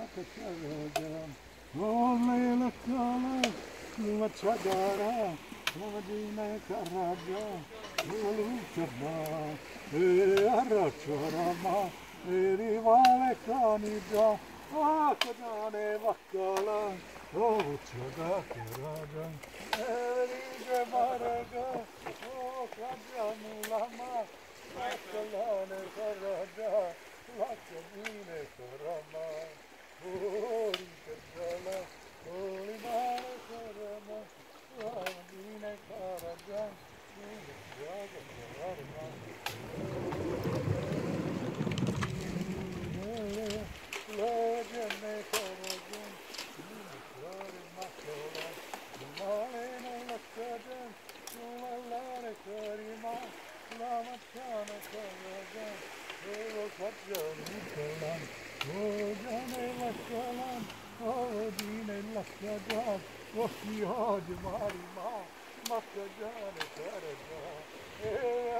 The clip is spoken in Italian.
rivale canida, kadane vakala, çada keraga, erige baraga, kadamulama, vakalane karaga, lakabine karama, ori kadala, ori mare karama, lakabine karaga, jaga karama. Lagene karagan, mare makola, mare no lakagan, lalare karima, lama chana karagan, elo kajani kalan, jane lakalan, dine lakagan, oki haj marima, makajane karagan,